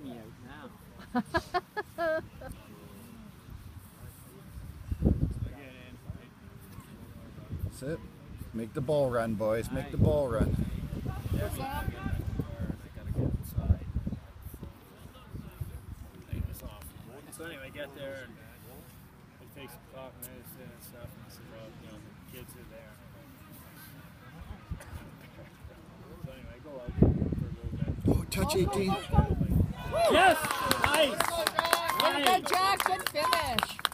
me out now. That's it. Make the ball run, boys. Make the ball run. So anyway, I get there and I take some cough medicine and stuff, and I said, well, you know, the kids are there. So anyway, I go out for a little bit. Oh, touch 18. Yes! Nice! Good, Jack. Good finish.